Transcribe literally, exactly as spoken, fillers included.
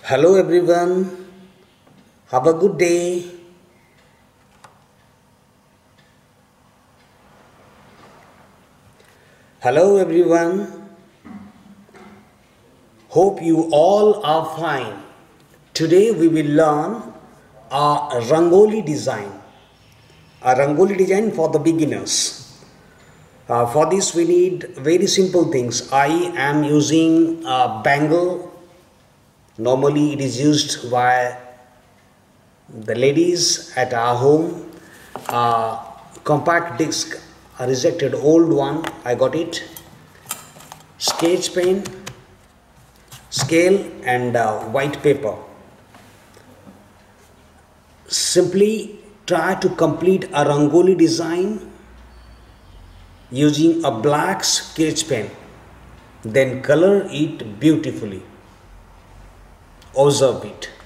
Hello everyone, have a good day. Hello everyone, hope you all are fine. Today we will learn a Rangoli design, a Rangoli design for the beginners. Uh, for this we need very simple things. I am using a bangle. Normally it is used by the ladies at our home. Uh, compact disc, a rejected old one, I got it. Sketch pen, scale and uh, white paper. Simply try to complete a Rangoli design using a black sketch pen. Then color it beautifully. Observe it.